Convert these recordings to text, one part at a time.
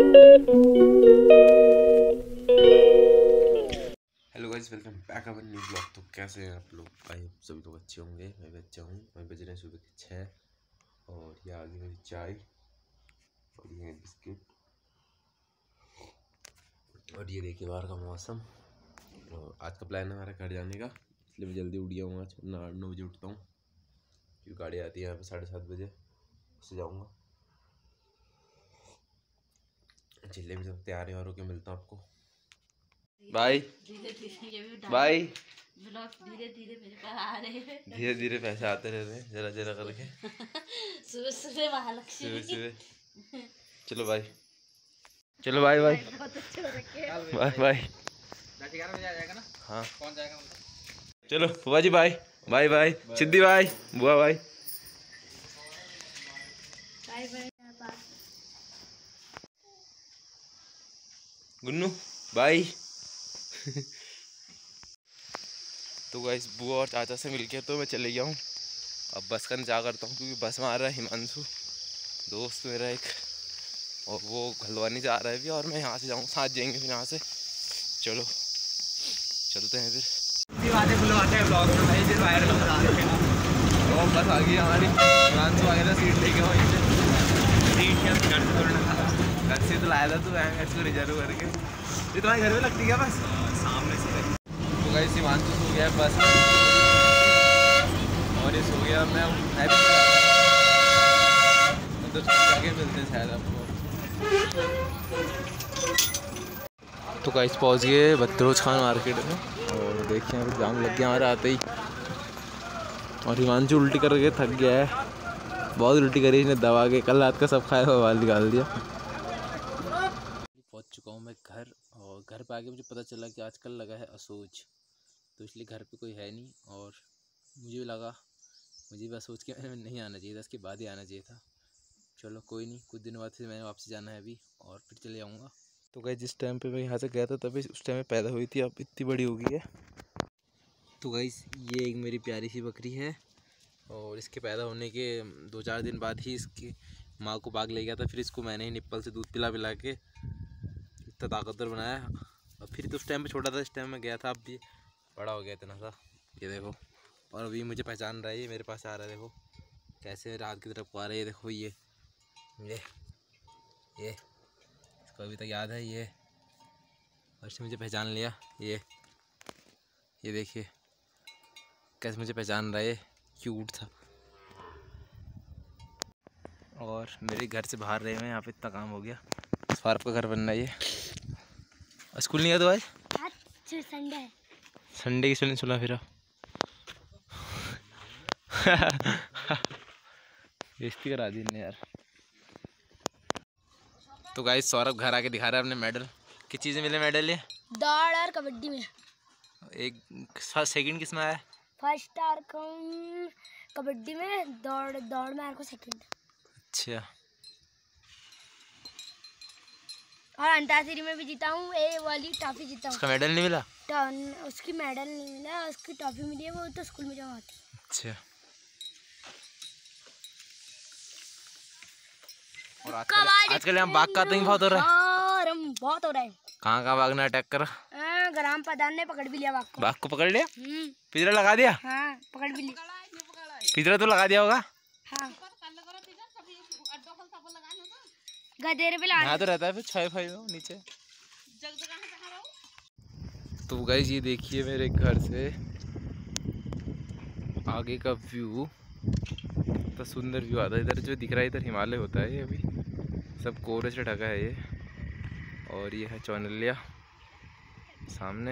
Hello guys, welcome back our new blog. तो कैसे हैं आप लोग? आई होप सभी लोग अच्छे होंगे। मैं भी अच्छा हूँ। मैं बज रहे हैं सुबह के 6 और ये आ गई मेरी चाय और ये बिस्किट और ये देखिए बाहर का मौसम। और आज का प्लान है हमारा घर जाने का, इसलिए मैं जल्दी उठ गया हूँ। आज 8-9 बजे उठता हूँ क्योंकि गाड़ी आती है यहाँ पे 7:30 बजे, उससे जाऊँगा। चलिए भी सब तैयार है और होके मिलता हूँ आपको। Bye bye. धीरे धीरे मेरे पास आ रहे हैं, धीरे धीरे पैसे आते रहते हैं, जरा जरा करके। सुबह सुबह महालक्ष्मी। सुबह चलो बाय। चलो बाय बाय बहुत अच्छे हो रखे हैं। Bye bye. 11 बजे आ जाएगा ना? हाँ कौन जाएगा? चलो बुआ जी bye bye bye. Siddhi bye, बुआ bye. Bye bye. Gunnu bye. तो गाइस बुआ और चाचा से मिलके तो मैं चले गया हूँ। अब बस का इंतजार करता हूँ क्योंकि बस में आ रहा है हिमांशु, दोस्त मेरा एक, और वो हल्द्वानी जा रहा है भी और मैं यहाँ से जाऊँ, साथ जाएंगे फिर यहाँ से। चलो चलते हैं फिर। बातें बुलवाते हैं ब्लॉग में भाई, फिर वायरल हो रहा है। और बस आ गई हमारी, हिमांशु वगैरह सीट लेके वहीं से। सीट क्या घर से तोड़ना था? घर से तो लाया था, तो मैं इसको रिजर्व करके। ये तुम्हारे घर में लगती क्या बस? सामने से। तो गाइस हिमांशु सो गया है बस में और ये सो गया। मैं भी उधर जाके मिलते हैं शायद आपको। तो गाइस पहुंच गए बदरोज खान मार्केट में और देखिए यहाँ पे जाम लग गया हमारे आते ही। और हिमांशु उल्टी करके थक गया है, बहुत उल्टी करी इसने दबा के, कल रात का सब खाया हुआ बाल निकाल दिया। पहुंच चुका हूँ मैं घर, और घर पे आके मुझे पता चला कि आजकल लगा है असोज, तो इसलिए घर पे कोई है नहीं। और मुझे भी लगा, मुझे बस सोच के मैंने नहीं आना चाहिए था, इसके बाद ही आना चाहिए था। चलो कोई नहीं, कुछ दिनों बाद फिर मैंने वापस जाना है अभी और फिर चले जाऊँगा। तो गाइस जिस टाइम पे मैं यहाँ से गया था तभी उस टाइम में पैदा हुई थी, अब इतनी बड़ी हो गई है। तो गाइस ये एक मेरी प्यारी सी बकरी है और इसके पैदा होने के 2-4 दिन बाद ही इसकी माँ को भाग ले गया था। फिर इसको मैंने ही निप्पल से दूध पिला पिला के इतना ताकतवर बनाया। और फिर तो उस टाइम पे छोटा था, इस टाइम में गया था, अब भी बड़ा हो गया इतना सा, ये देखो। और अभी मुझे पहचान रहा है, ये मेरे पास आ रहा है, देखो कैसे रात की तरफ आ रहा है। ये देखो ये इसको अभी तक याद है ये, और इसने मुझे पहचान लिया। ये देखिए कैसे मुझे पहचान रहा है, ये क्यूट था। और मेरे घर से बाहर रहे हुए, यहाँ पे इतना काम हो गया, फारूक का घर बन रहा है। ये स्कूल नहीं गया तो आज संडे की स्कूल नहीं सुना फिर बेइज्जती करा दी ने यार। तो गाइस सौरभ घर आके दिखा रहा है अपने मेडल। किस चीज़ में मिले मेडल? ये दौड़ और कबड्डी में। एक सेकंड किस में आया? फर्स्ट आर कबड्डी में, दौड़ में आर को सेकंड। अच्छा। और अंताक्षरी में भी जीता हूँ, ये वाली ट्रॉफी जीता हूँ। उसका मेडल नहीं मिला? उसकी मेडल नहीं मिला, उसकी ट्रॉफी मिली है, वो तो स्कूल में जमा होती है। अच्छा। और आजकल यहाँ बाघ का आतंक बहुत हो रहा है। बहुत हो रहा है। कहाँ बाघ ने अटैक करा? ग्राम प्रधान ने पकड़ भी लिया बाघ को। बाघ को पकड़ लिया? पिंजरा लगा दिया? हाँ पकड़ भी लिया। पिंजरा तो लगा दिया होगा। हाँ गधेरे पे लगा। यहाँ तो रहता है फिर छाई फाई नीचे। तो गाइस ये देखिए मेरे घर से आगे का व्यू, कितना सुंदर व्यू आता है। इधर जो दिख रहा है इधर हिमालय होता है, ये अभी सब कोहरे से ढका है ये। और ये है चौनलिया सामने।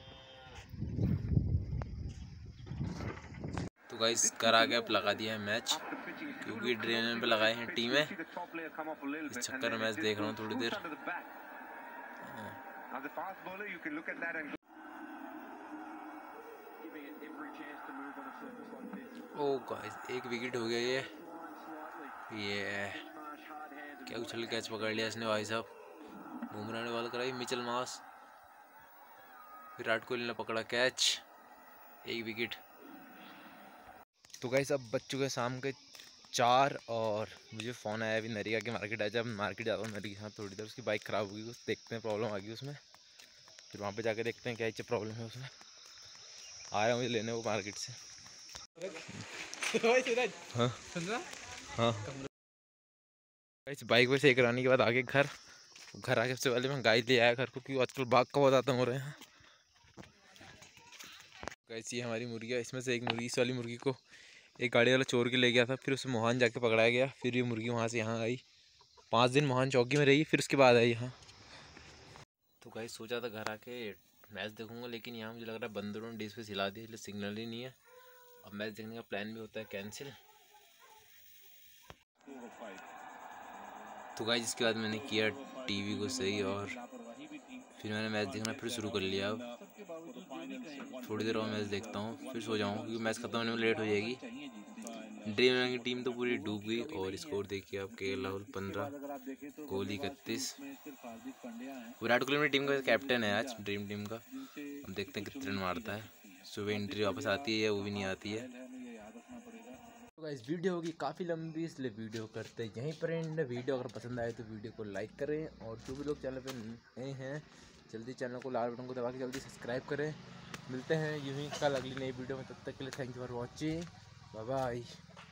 तो गाइस घर आके अब लगा दिया है मैच, क्योंकि ड्रेन पे लगाए हैं टीमें। इस चक्कर में मैच देख रहा हूँ थोड़ी देर। ओ गाइस एक विकेट हो गया ये क्या उछल कैच पकड़ लिया इसने भाई साहब। बुमराह ने बॉल कराई, मिचेल मार्श, विराट कोहली ने पकड़ा कैच, एक विकेट। तो गाइस अब बज चुके शाम के 4 और मुझे फ़ोन आया अभी नरिया के मार्केट आया। जब मार्केट जाता हूँ नरी के साथ थोड़ी देर, उसकी बाइक ख़राब होगी, उस देखते हैं प्रॉब्लम आ गई उसमें, फिर वहाँ पे जाके देखते हैं क्या क्या प्रॉब्लम है उसमें। आ रहा मुझे लेने वो मार्केट से। हाँ हाँ, इस बाइक पे से कराने के बाद आगे घर आके सबसे पहले मैं गाय ले आया घर को, क्योंकि आजकल बाघ का बहुत आतंक हो रहे हैं। कैसी है हमारी मुर्गियाँ, इसमें से एक मुर्गी, इस वाली मुर्गी को एक गाड़ी वाला चोर के ले गया था, फिर उसे मोहान जाके पकड़ाया गया, फिर ये मुर्गी वहाँ से यहाँ आई, 5 दिन मोहान चौकी में रही, फिर उसके बाद आई यहाँ। तो गाइस सोचा था घर आके मैच देखूंगा, लेकिन यहाँ मुझे लग रहा है बंदरों ने डिश पे हिला दिया, इसलिए सिग्नल ही नहीं है। अब मैच देखने का प्लान भी होता है कैंसिल। तो गाइस इसके बाद मैंने किया टीवी को सही और फिर मैंने मैच देखना फिर शुरू कर लिया। अब थोड़ी देर और मैच देखता हूँ फिर सो जाऊँ, क्योंकि मैच खत्म होने में लेट हो जाएगी। ड्रीम इलेवन की टीम तो पूरी डूब गई और स्कोर देखिए आप, केएल राहुल 15, कोहली 31। विराट कोहली मेरी टीम का कैप्टन है आज, ड्रीम टीम का। अब देखते हैं कितने रन मारता है। सुबह एंट्री वापस आती है या वो भी नहीं आती है। तो इस वीडियो होगी काफ़ी लंबी, इसलिए वीडियो करते यहीं पर एंड। वीडियो अगर पसंद आए तो वीडियो को लाइक करें, और जो भी लोग चैनल पर नए हैं जल्दी चैनल को लाल बटन को दबा के जल्दी सब्सक्राइब करें। मिलते हैं यूं ही कल अगली नई वीडियो में, तब तक के लिए thank you for watching, bye bye.